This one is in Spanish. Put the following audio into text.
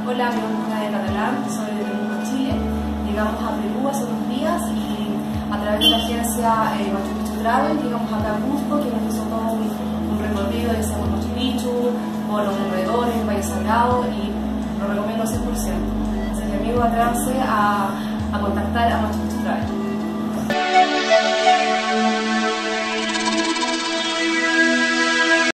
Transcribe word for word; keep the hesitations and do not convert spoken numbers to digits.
Hola, mi nombre es Nadia Catalán, soy de Temuco, Chile. Llegamos a Perú hace unos días y a través de la agencia eh, Machu Picchu Travel llegamos acá a Cusco, que nos hizo todo un, un recorrido de Cerro Machu Picchu, por los alrededores, el Valle Sagrado, y lo recomiendo cien por ciento. Así que amigos, atrévanse a, a contactar a Machu Picchu Travel.